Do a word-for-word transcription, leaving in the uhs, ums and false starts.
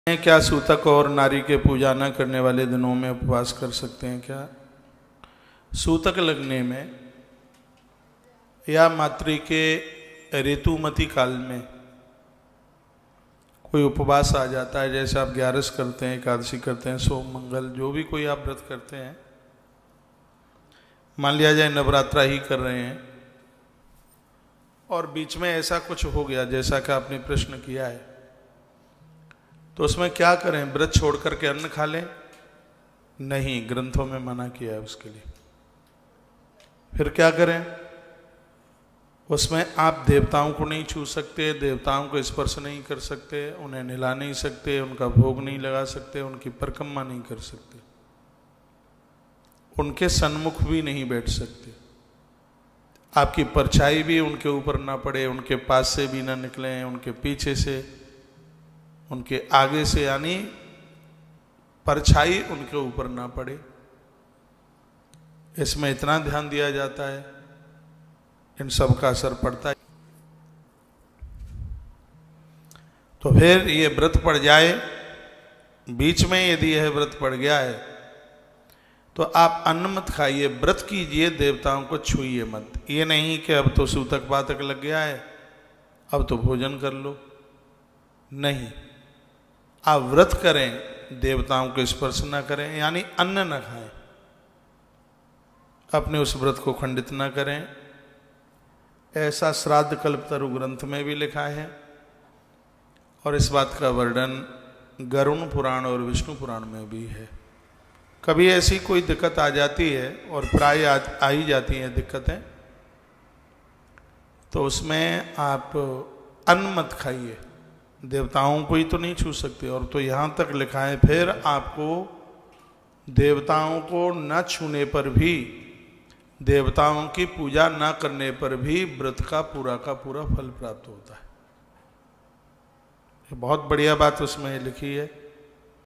क्या सूतक और नारी के पूजा न करने वाले दिनों में उपवास कर सकते हैं क्या? सूतक लगने में या मातृ के ऋतुमती काल में कोई उपवास आ जाता है, जैसे आप ग्यारस करते हैं, एकादशी करते हैं, सोम मंगल जो भी कोई आप व्रत करते हैं, मान लिया जाए नवरात्रा ही कर रहे हैं और बीच में ऐसा कुछ हो गया जैसा कि आपने प्रश्न किया है, तो उसमें क्या करें? व्रत छोड़ करके अन्न खा लें? नहीं, ग्रंथों में मना किया है उसके लिए। फिर क्या करें? उसमें आप देवताओं को नहीं छू सकते, देवताओं को स्पर्श नहीं कर सकते, उन्हें निला नहीं सकते, उनका भोग नहीं लगा सकते, उनकी परिक्रमा नहीं कर सकते, उनके सन्मुख भी नहीं बैठ सकते, आपकी परछाई भी उनके ऊपर ना पड़े, उनके पास से भी ना निकले, उनके पीछे से, उनके आगे से, यानी परछाई उनके ऊपर ना पड़े। इसमें इतना ध्यान दिया जाता है, इन सब का असर पड़ता है। तो फिर ये व्रत पड़ जाए, बीच में यदि यह व्रत पड़ गया है तो आप अन्न मत खाइए, व्रत कीजिए, देवताओं को छूइए मत। ये नहीं कि अब तो सूतक पातक लग गया है, अब तो भोजन कर लो, नहीं, आप व्रत करें, देवताओं को स्पर्श न करें, यानी अन्न न खाएं, अपने उस व्रत को खंडित न करें। ऐसा श्राद्ध कल्पतरु ग्रंथ में भी लिखा है और इस बात का वर्णन गरुण पुराण और विष्णु पुराण में भी है। कभी ऐसी कोई दिक्कत आ जाती है, और प्राय आ, आ ही जाती हैं दिक्कतें, तो उसमें आप अन्न मत खाइए, देवताओं को ही तो नहीं छू सकते, और तो यहाँ तक लिखा है फिर आपको देवताओं को न छूने पर भी, देवताओं की पूजा न करने पर भी व्रत का पूरा का पूरा फल प्राप्त होता है। बहुत बढ़िया बात उसमें लिखी है।